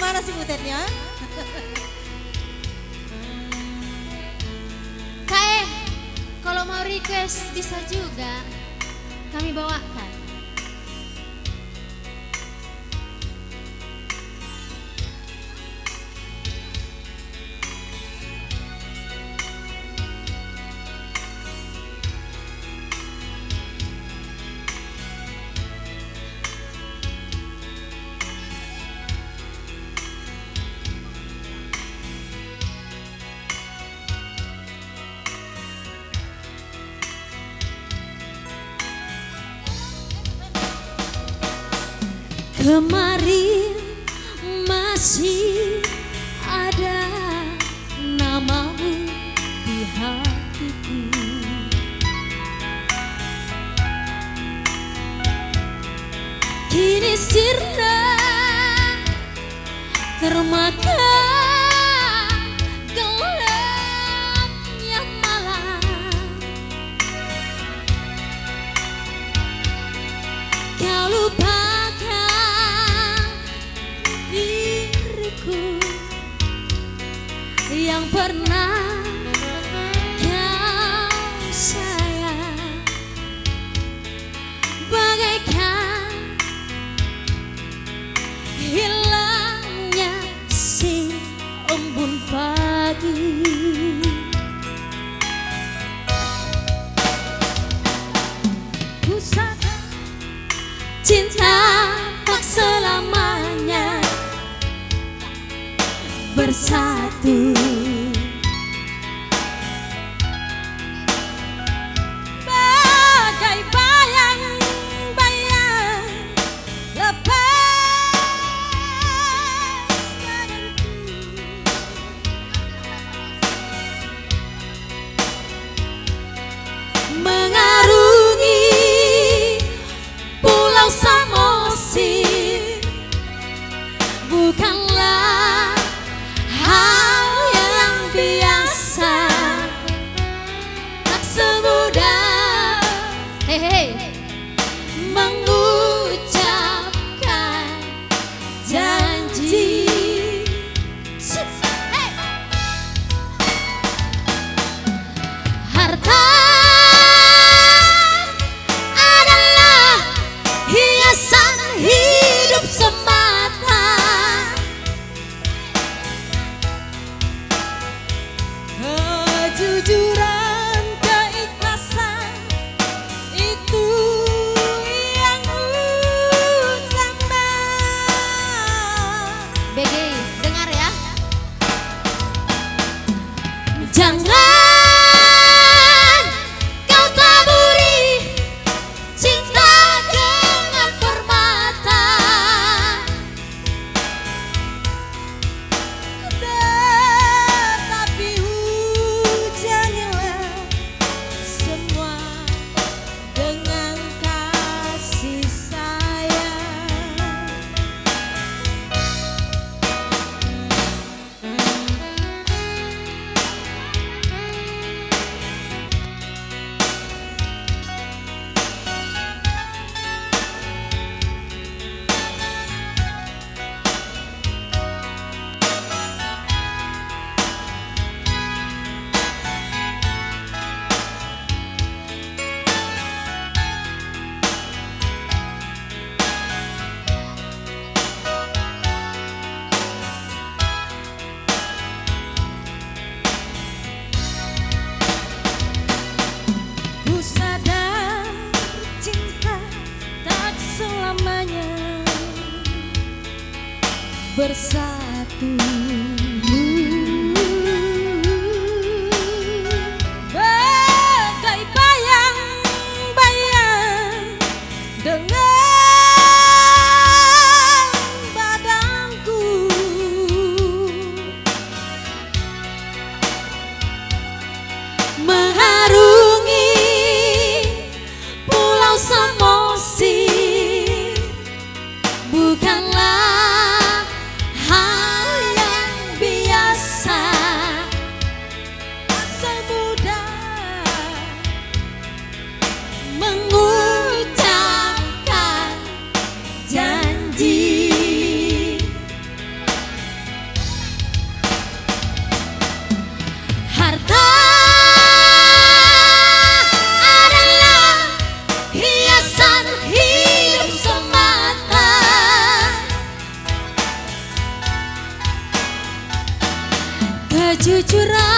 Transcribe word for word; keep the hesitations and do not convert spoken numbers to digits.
Mana sih butetnya? Kae, kalau mau request bisa juga kami bawakan. Kemarin masih ada namamu di hatiku. Kini sirna termakan gelapnya malam. Kau lupa yang pernah kau sayang, bagaikan hilangnya si embun pagi. Ku sadar cinta tak selamanya bersatu. Bagai bayang-bayang lepas badanku, mengarungi pulau Samosir bukanlah hal yang biasa, tak semudah hey, hey, mengucapkan janji. Hey. Harta adalah hiasan hidup semata. Kejujuran, keikhlasan itu yang utama. B G, dengar ya. Jangan kau taburi cinta dengan permata, tetapi hujanilah semua dengan kasih sayang. Ku sadar cinta tak selamanya bersatu. Bagai bayang-bayang dengan badanku, mengarungi pulau Samosir bukanlah hal yang kejujuran